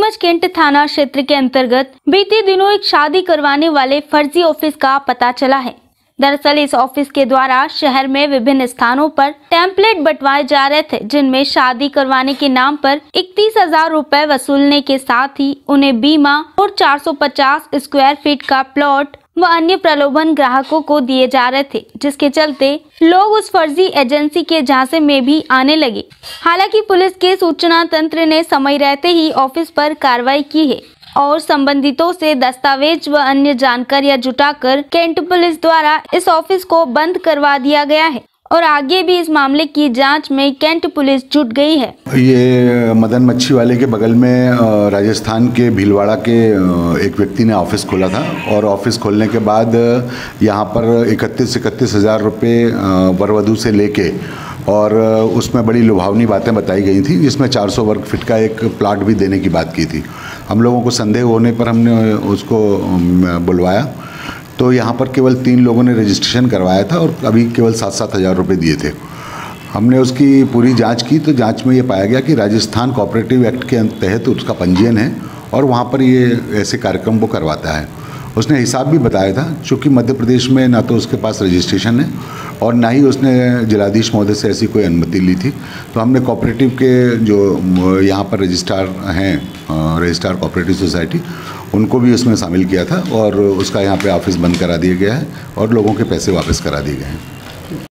Neemuch cantt थाना क्षेत्र के अंतर्गत बीते दिनों एक शादी करवाने वाले फर्जी ऑफिस का पता चला है। दरअसल इस ऑफिस के द्वारा शहर में विभिन्न स्थानों पर टेम्पलेट बंटवाए जा रहे थे, जिनमें शादी करवाने के नाम पर 31,000 रुपए वसूलने के साथ ही उन्हें बीमा और 450 स्क्वायर फीट का प्लॉट व अन्य प्रलोभन ग्राहकों को दिए जा रहे थे, जिसके चलते लोग उस फर्जी एजेंसी के झांसे में भी आने लगे। हालांकि पुलिस के सूचना तंत्र ने समय रहते ही ऑफिस पर कार्रवाई की है और संबंधितों से दस्तावेज व अन्य जानकारियां जुटाकर कैंट पुलिस द्वारा इस ऑफिस को बंद करवा दिया गया है और आगे भी इस मामले की जांच में कैंट पुलिस जुट गई है। ये मदन मच्छी वाले के बगल में राजस्थान के भीलवाड़ा के एक व्यक्ति ने ऑफिस खोला था और ऑफिस खोलने के बाद यहाँ पर 31,000 रुपये वर वधू से लेके और उसमें बड़ी लुभावनी बातें बताई गई थी, जिसमें 400 वर्ग फीट का एक प्लाट भी देने की बात की थी। हम लोगों को संदेह होने पर हमने उसको बुलवाया तो यहाँ पर केवल 3 लोगों ने रजिस्ट्रेशन करवाया था और अभी केवल 7-7 हज़ार रुपये दिए थे। हमने उसकी पूरी जांच की तो जांच में ये पाया गया कि राजस्थान कोऑपरेटिव एक्ट के तहत उसका पंजीयन है और वहाँ पर ये ऐसे कार्यक्रम वो करवाता है। उसने हिसाब भी बताया था, चूँकि मध्य प्रदेश में ना तो उसके पास रजिस्ट्रेशन है और ना ही उसने जिलाधीश महोदय से ऐसी कोई अनुमति ली थी। तो हमने कोऑपरेटिव के जो यहाँ पर रजिस्ट्रार हैं, रजिस्ट्रार कोऑपरेटिव सोसाइटी, उनको भी उसमें शामिल किया था और उसका यहाँ पे ऑफिस बंद करा दिया गया है और लोगों के पैसे वापस करा दिए गए हैं।